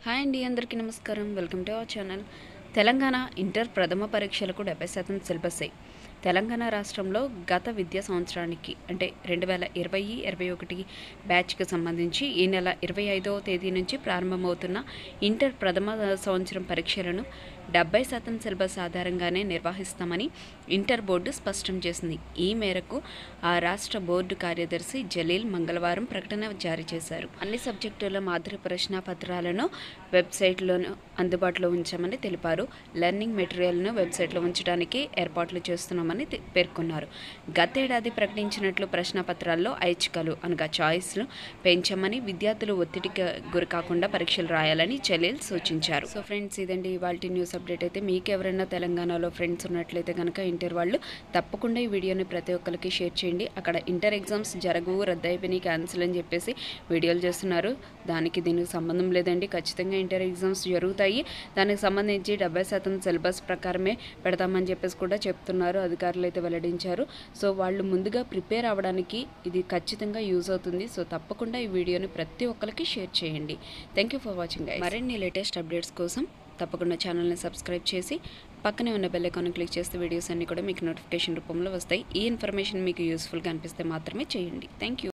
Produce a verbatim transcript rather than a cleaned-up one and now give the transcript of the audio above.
Hi అండి, అందరికీ నమస్కారం. Welcome to our channel. Telangana inter ప్రథమ పరీక్షలకు డెబ్బై శాతం సిలబస్. తెలంగాణ రాష్ట్రంలో గత విద్యా సంవత్సరానికి అంటే రెండు వేల ఇరవై ఇరవై ఒకటి బ్యాచ్కి సంబంధించి ఈ నెల ఇరవై ఐదవ తేదీ నుంచి ప్రారంభమవుతున్న ఇంటర్ ప్రథమ సంవత్సరం పరీక్షలను డెబ్బై శాతం సిలబస్ ఆధారంగానే నిర్వహిస్తామని ఇంటర్ బోర్డు స్పష్టం చేసింది. ఈ మేరకు ఆ రాష్ట్ర బోర్డు కార్యదర్శి జలీల్ మంగళవారం ప్రకటన జారీ చేశారు. అన్ని సబ్జెక్టుల మాదిరి ప్రశ్న పత్రాలను వెబ్సైట్లోనూ అందుబాటులో ఉంచామని తెలిపారు. లెర్నింగ్ మెటీరియల్ను వెబ్సైట్లో ఉంచడానికి ఏర్పాట్లు చేస్తున్నామని పేర్కొన్నారు. గతేడాది ప్రకటించినట్లు ప్రశ్న పత్రాల్లో ఐచ్ఛికాలు అనగా చాయిస్లు పెంచమని, విద్యార్థులు ఒత్తిడికి గురికాకుండా పరీక్షలు రాయాలని జలీల్ సూచించారు. సో ఫ్రెండ్స్, ఇదండి ఇవాల్టి న్యూస్ అప్డేట్. అయితే మీకు ఎవరైనా తెలంగాణలో ఫ్రెండ్స్ ఉన్నట్లయితే కనుక ఇంటర్ వాళ్ళు తప్పకుండా ఈ వీడియోని ప్రతి ఒక్కరికి షేర్ చేయండి. అక్కడ ఇంటర్ ఎగ్జామ్స్ జరగవు, రద్దయిపోయి క్యాన్సిల్ అని చెప్పేసి వీడియోలు చేస్తున్నారు. దానికి దీనికి సంబంధం లేదండి. ఖచ్చితంగా ఇంటర్ ఎగ్జామ్స్ జరుగుతాయి. దానికి సంబంధించి డెబ్బై శాతం సిలబస్ ప్రకారమే పెడతామని చెప్పేసి కూడా చెప్తున్నారు, అధికారులు అయితే వెల్లడించారు. సో వాళ్ళు ముందుగా ప్రిపేర్ అవ్వడానికి ఇది ఖచ్చితంగా యూజ్ అవుతుంది. సో తప్పకుండా ఈ వీడియోని ప్రతి ఒక్కరికి షేర్ చేయండి. Thank you for watching. మరిన్ని లేటెస్ట్ అప్డేట్స్ కోసం తప్పకుండా ఛానల్ని సబ్స్క్రైబ్ చేసి పక్కనే ఉన్న బెల్ ఐకాన్ క్లిక్ చేస్తే వీడియోస్ అన్నీ కూడా మీకు నోటిఫికేషన్ రూపంలో వస్తాయి. ఈ ఇన్ఫర్మేషన్ మీకు యూస్ఫుల్గా అనిపిస్తే మాత్రమే చేయండి. Thank you.